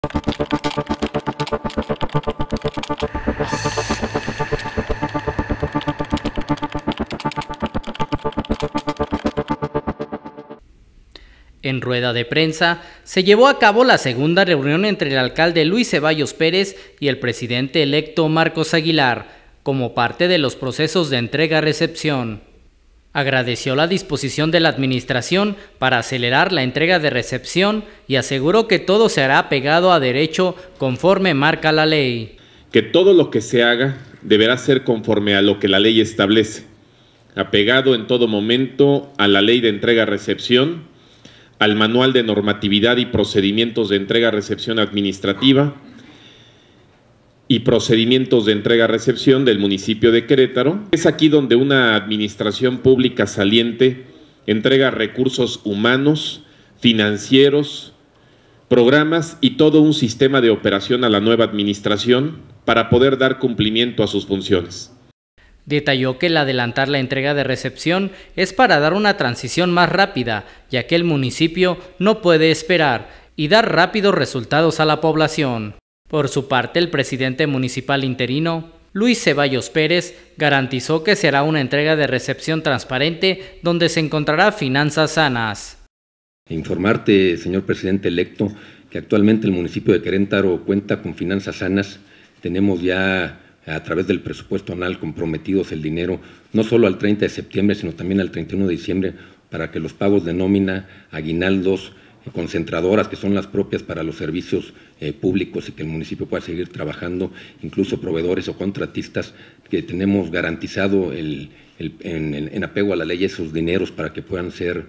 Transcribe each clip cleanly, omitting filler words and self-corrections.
En rueda de prensa, se llevó a cabo la segunda reunión entre el alcalde Luis Ceballos Pérez y el presidente electo Marcos Aguilar, como parte de los procesos de entrega-recepción. Agradeció la disposición de la administración para acelerar la entrega de recepción y aseguró que todo se hará pegado a derecho conforme marca la ley. Que todo lo que se haga deberá ser conforme a lo que la ley establece, apegado en todo momento a la ley de entrega-recepción, al manual de normatividad y procedimientos de entrega-recepción administrativa y procedimientos de entrega-recepción del municipio de Querétaro. Es aquí donde una administración pública saliente entrega recursos humanos, financieros, programas y todo un sistema de operación a la nueva administración para poder dar cumplimiento a sus funciones. Detalló que el adelantar la entrega de recepción es para dar una transición más rápida, ya que el municipio no puede esperar, y dar rápidos resultados a la población. Por su parte, el presidente municipal interino, Luis Ceballos Pérez, garantizó que será una entrega de recepción transparente donde se encontrará finanzas sanas. Informarte, señor presidente electo, que actualmente el municipio de Querétaro cuenta con finanzas sanas. Tenemos ya a través del presupuesto anual comprometidos el dinero, no solo al 30 de septiembre, sino también al 31 de diciembre, para que los pagos de nómina, aguinaldos, concentradoras, que son las propias para los servicios públicos y que el municipio pueda seguir trabajando, incluso proveedores o contratistas, que tenemos garantizado en apego a la ley esos dineros para que puedan ser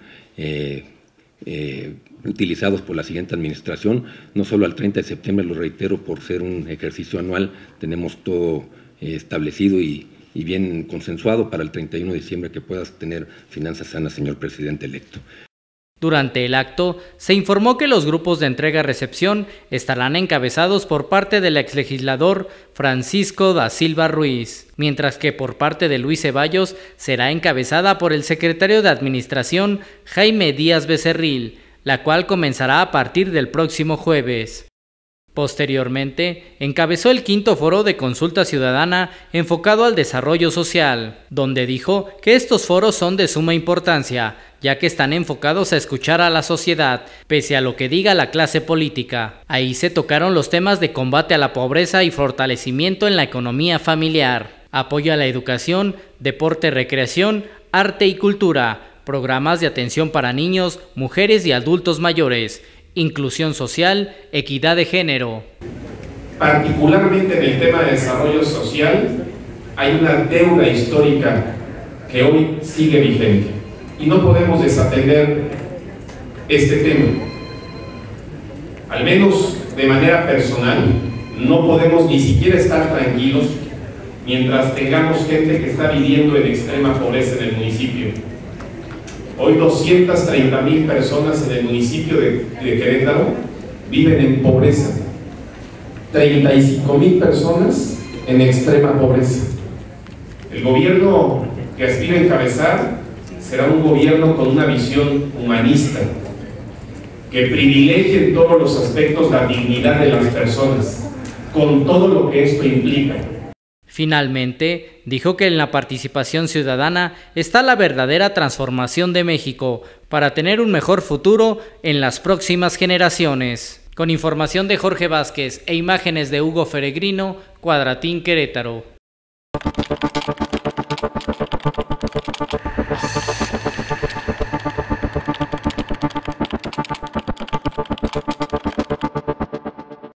utilizados por la siguiente administración, no solo al 30 de septiembre, lo reitero, por ser un ejercicio anual, tenemos todo establecido y bien consensuado para el 31 de diciembre que puedas tener finanzas sanas, señor presidente electo. Durante el acto, se informó que los grupos de entrega-recepción estarán encabezados por parte del exlegislador Francisco da Silva Ruiz, mientras que por parte de Luis Ceballos será encabezada por el secretario de Administración Jaime Díaz Becerril, la cual comenzará a partir del próximo jueves. Posteriormente, encabezó el quinto foro de consulta ciudadana enfocado al desarrollo social, donde dijo que estos foros son de suma importancia, ya que están enfocados a escuchar a la sociedad, pese a lo que diga la clase política. Ahí se tocaron los temas de combate a la pobreza y fortalecimiento en la economía familiar, apoyo a la educación, deporte, recreación, arte y cultura, programas de atención para niños, mujeres y adultos mayores, inclusión social, equidad de género. Particularmente en el tema de desarrollo social, hay una deuda histórica que hoy sigue vigente y no podemos desatender este tema. Al menos de manera personal, no podemos ni siquiera estar tranquilos mientras tengamos gente que está viviendo en extrema pobreza en el municipio. Hoy 230,000 personas en el municipio de Querétaro viven en pobreza, 35,000 personas en extrema pobreza. El gobierno que aspira a encabezar será un gobierno con una visión humanista, que privilegie en todos los aspectos la dignidad de las personas, con todo lo que esto implica. Finalmente, dijo que en la participación ciudadana está la verdadera transformación de México para tener un mejor futuro en las próximas generaciones. Con información de Jorge Vázquez e imágenes de Hugo Feregrino, Cuadratín Querétaro.